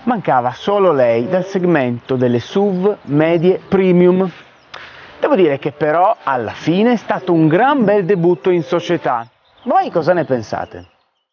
Mancava solo lei dal segmento delle SUV medie premium. Devo dire che però alla fine è stato un gran bel debutto in società. Voi cosa ne pensate?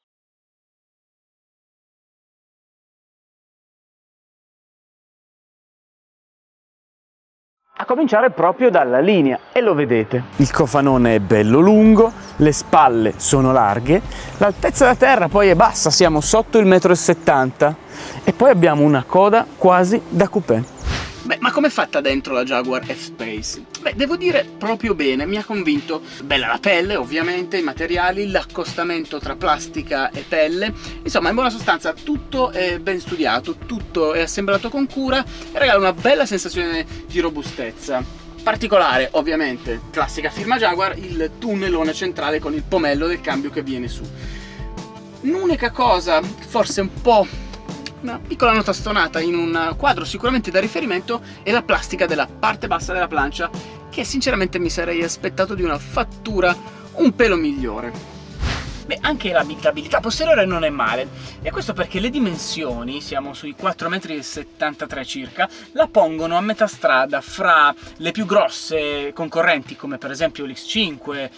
A cominciare proprio dalla linea, e lo vedete. Il cofanone è bello lungo, le spalle sono larghe, l'altezza da terra poi è bassa, siamo sotto il 1,70 m e poi abbiamo una coda quasi da coupé. Beh, ma com'è fatta dentro la Jaguar F-Pace? Beh, devo dire proprio bene, mi ha convinto. Bella la pelle, ovviamente, i materiali, l'accostamento tra plastica e pelle. Insomma, in buona sostanza, tutto è ben studiato, tutto è assemblato con cura e regala una bella sensazione di robustezza. Particolare, ovviamente, classica firma Jaguar, il tunnelone centrale con il pomello del cambio che viene su. L'unica cosa, forse un po'... una piccola nota stonata in un quadro sicuramente da riferimento è la plastica della parte bassa della plancia, che sinceramente mi sarei aspettato di una fattura un pelo migliore. Beh, anche l'abitabilità posteriore non è male, e questo perché le dimensioni, siamo sui 4,73 m circa, la pongono a metà strada fra le più grosse concorrenti come per esempio l'X5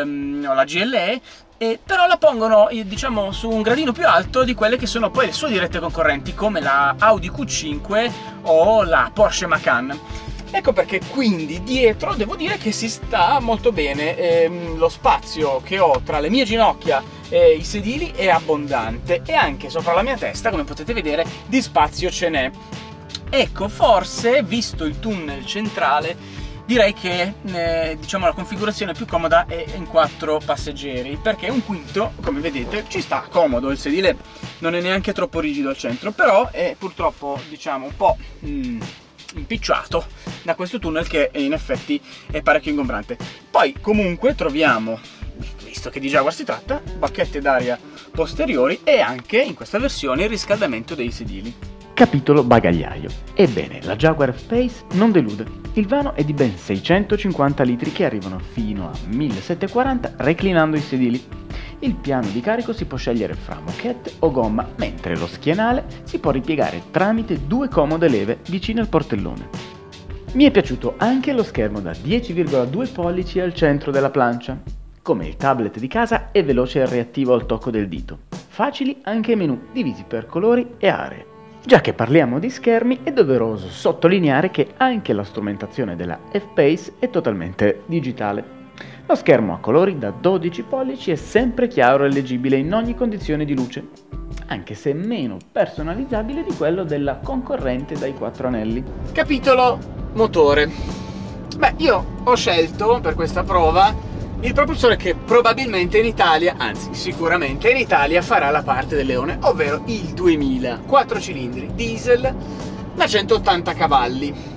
o la GLE, però la pongono, diciamo, su un gradino più alto di quelle che sono poi le sue dirette concorrenti come la Audi Q5 o la Porsche Macan. Ecco perché quindi dietro devo dire che si sta molto bene, lo spazio che ho tra le mie ginocchia e i sedili è abbondante e anche sopra la mia testa, come potete vedere, di spazio ce n'è. Ecco, forse, visto il tunnel centrale, direi che diciamo la configurazione più comoda è in 4 passeggeri, perché un quinto, come vedete, ci sta comodo, il sedile non è neanche troppo rigido al centro, però è purtroppo, diciamo, un po' impicciato da questo tunnel che in effetti è parecchio ingombrante. Poi comunque troviamo, visto che di Jaguar si tratta, bacchette d'aria posteriori e anche in questa versione il riscaldamento dei sedili. Capitolo bagagliaio. Ebbene, la Jaguar F-Pace non delude. Il vano è di ben 650 litri che arrivano fino a 1740 reclinando i sedili. Il piano di carico si può scegliere fra moquette o gomma, mentre lo schienale si può ripiegare tramite 2 comode leve vicino al portellone. Mi è piaciuto anche lo schermo da 10,2 pollici al centro della plancia. Come il tablet di casa è veloce e reattivo al tocco del dito. Facili anche i menu divisi per colori e aree. Già che parliamo di schermi, è doveroso sottolineare che anche la strumentazione della F-Pace è totalmente digitale. Lo schermo a colori da 12 pollici è sempre chiaro e leggibile in ogni condizione di luce, anche se meno personalizzabile di quello della concorrente dai 4 anelli. Capitolo motore. Beh, io ho scelto per questa prova il propulsore che probabilmente in Italia, anzi sicuramente in Italia, farà la parte del leone, ovvero il 2000, 4 cilindri, diesel da 180 cavalli.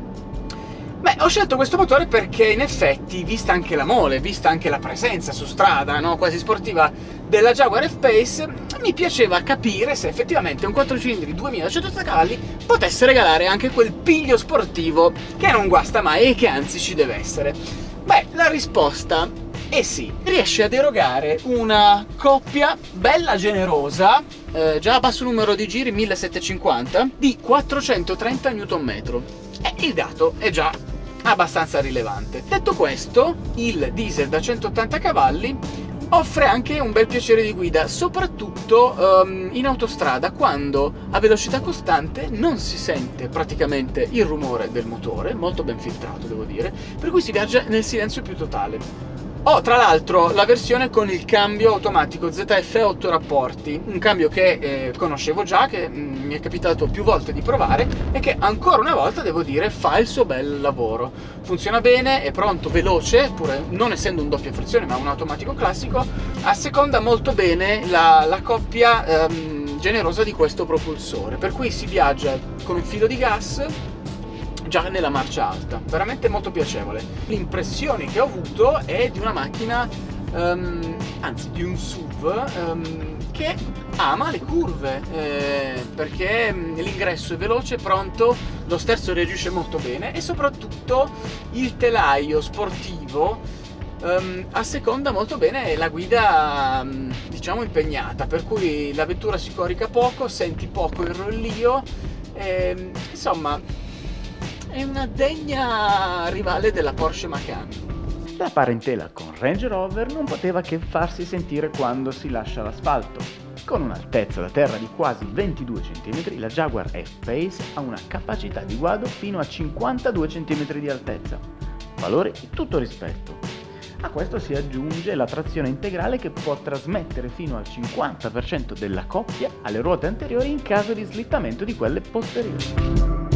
Beh, ho scelto questo motore perché in effetti, vista anche la mole, vista anche la presenza su strada, no, quasi sportiva della Jaguar F-Pace, mi piaceva capire se effettivamente un 4 cilindri 2180 cavalli potesse regalare anche quel piglio sportivo che non guasta mai e che anzi ci deve essere. Beh, la risposta è sì, riesce ad erogare una coppia bella generosa, già a basso numero di giri, 1750, di 430 Nm. Il dato è già abbastanza rilevante. Detto questo, il diesel da 180 cavalli offre anche un bel piacere di guida, soprattutto in autostrada, quando a velocità costante non si sente praticamente il rumore del motore, molto ben filtrato devo dire, per cui si viaggia nel silenzio più totale. Ho tra l'altro la versione con il cambio automatico ZF 8 rapporti, un cambio che conoscevo già, che mi è capitato più volte di provare e che ancora una volta devo dire fa il suo bel lavoro. Funziona bene, è pronto, veloce, pur non essendo un doppia frizione ma un automatico classico, asseconda molto bene la coppia generosa di questo propulsore, per cui si viaggia con un filo di gas già nella marcia alta, veramente molto piacevole. L'impressione che ho avuto è di una macchina, anzi di un SUV che ama le curve, perché l'ingresso è veloce, pronto, lo sterzo reagisce molto bene e soprattutto il telaio sportivo Asseconda molto bene la guida, diciamo, impegnata, per cui la vettura si corica poco, senti poco il rollio, insomma è una degna rivale della Porsche Macan. La parentela con Range Rover non poteva che farsi sentire quando si lascia l'asfalto. Con un'altezza da terra di quasi 22 cm, la Jaguar F-Pace ha una capacità di guado fino a 52 cm di altezza. Valore di tutto rispetto. A questo si aggiunge la trazione integrale che può trasmettere fino al 50% della coppia alle ruote anteriori in caso di slittamento di quelle posteriori.